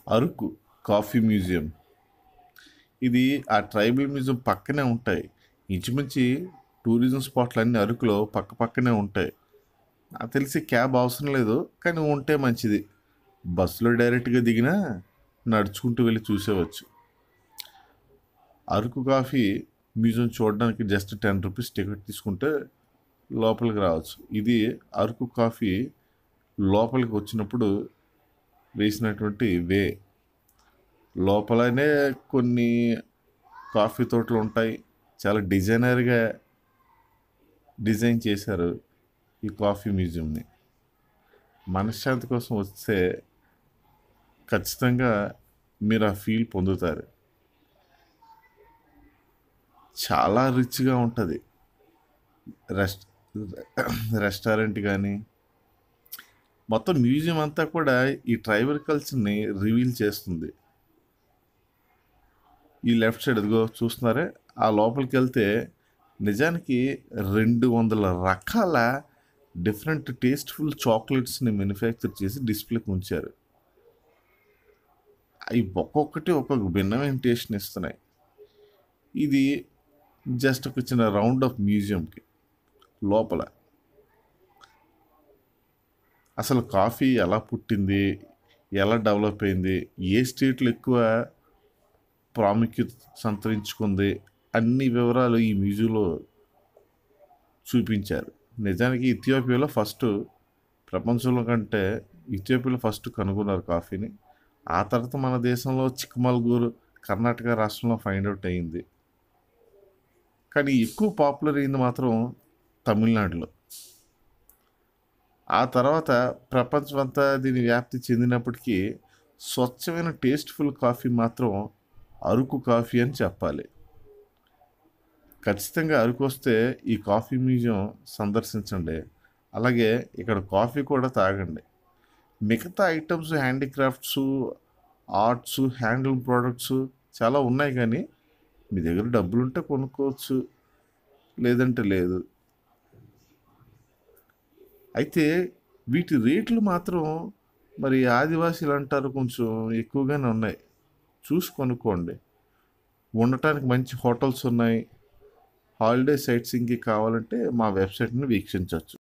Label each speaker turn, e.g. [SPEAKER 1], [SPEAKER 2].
[SPEAKER 1] Araku coffee museum. ఇది ఆ tribal museum పక్కనే ఉంటాయి. ఇంచుమించి టూరిజం స్పాట్లు అన్నీ అరకులో పక్క పక్కనే ఉంటాయి. నాకు తెలిసి క్యాబ్ అవసరం లేదు, కానీ ఉంటే మంచిది. బస్సులో డైరెక్ట్గా దిగినా నడుచుకుంటూ వెళ్ళి చూసేవచ్చు. అరకు కాఫీ మ్యూజియం చూడడానికి జస్ట్ ₹10 టికెట్ తీసుకుంటే లోపలికి రావచ్చు. ఇది అరకు కాఫీ లోపలికి వచ్చినప్పుడు వేసినటువంటి వే. లోపలనే కొన్ని కాఫీ తోటలు ఉంటాయి. చాలా డిజైనర్గా డిజైన్ చేశారు ఈ కాఫీ మ్యూజియంని. మనశ్శాంతి కోసం వస్తే ఖచ్చితంగా మీరు ఆ ఫీల్ పొందుతారు. చాలా రిచ్గా ఉంటుంది. రెస్ట్ రెస్టారెంట్ కానీ మొత్తం మ్యూజియం అంతా కూడా ఈ ట్రైబల్ కల్చర్ని రివీల్ చేస్తుంది. ఈ లెఫ్ట్ సైడ్ ఇదిగో చూస్తున్నారే, ఆ లోపలికి వెళ్తే నిజానికి 200 రకాల డిఫరెంట్ టేస్ట్ఫుల్ చాక్లెట్స్ని మ్యానుఫ్యాక్చర్ చేసి డిస్ప్లేకి ఉంచారు. అవి ఒక్కొక్కటి ఒక్కొక్క భిన్నమైన టేస్ట్ని ఇస్తున్నాయి. ఇది జస్ట్ ఒక చిన్న రౌండ్ ఆఫ్ మ్యూజియంకి లోపల అసలు కాఫీ ఎలా పుట్టింది, ఎలా డెవలప్ అయింది, ఏ స్టేట్లో ఎక్కువ ప్రాముఖ్యత సంతరించుకుంది, అన్ని వివరాలు ఈ మ్యూజియంలో చూపించారు. నిజానికి ఇథియోపియాలో ఫస్ట్, ప్రపంచంలో కంటే ఇథియోపియాలో ఫస్ట్ కనుగొన్నారు కాఫీని. ఆ తర్వాత మన దేశంలో చిక్కమగళూరు కర్ణాటక రాష్ట్రంలో ఫైండ్ అవుట్ అయింది. కానీ ఎక్కువ పాపులర్ అయింది మాత్రం తమిళనాడులో. ఆ తర్వాత ప్రపంచమంతా దీని వ్యాప్తి చెందినప్పటికీ స్వచ్ఛమైన టేస్ట్ఫుల్ కాఫీ మాత్రం అరకు కాఫీ అని చెప్పాలి. ఖచ్చితంగా అరకు వస్తే ఈ కాఫీ మ్యూజియం సందర్శించండి. అలాగే ఇక్కడ కాఫీ కూడా తాగండి. మిగతా items, handicrafts, arts, handloom products చాలా ఉన్నాయి, కానీ మీ దగ్గర డబ్బులు ఉంటే కొనుక్కోవచ్చు, లేదంటే లేదు. అయితే వీటి రేట్లు మాత్రం మరి ఆదివాసీలు అంటారు కొంచెం ఎక్కువగానే ఉన్నాయి. చూసి కొనుక్కోండి. ఉండటానికి మంచి హోటల్స్ ఉన్నాయి. హాలిడే సైట్ సీయింగ్కి కావాలంటే మా వెబ్సైట్ని వీక్షించవచ్చు.